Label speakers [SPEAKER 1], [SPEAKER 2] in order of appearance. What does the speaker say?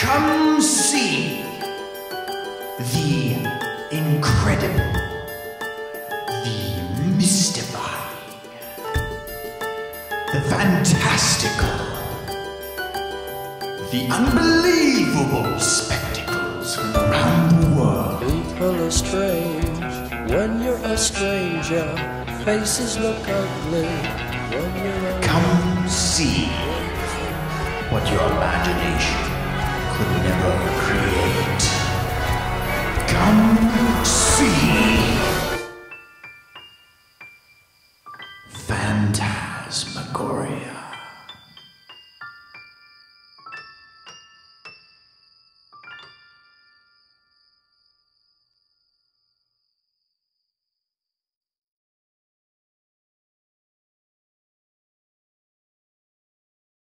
[SPEAKER 1] Come see the incredible, the mystifying, the fantastical, the unbelievable spectacles from around the world.
[SPEAKER 2] People are strange when you're a stranger. Faces look ugly when you're
[SPEAKER 1] Come see what your imagination could never create. Come see Phantasmagoria.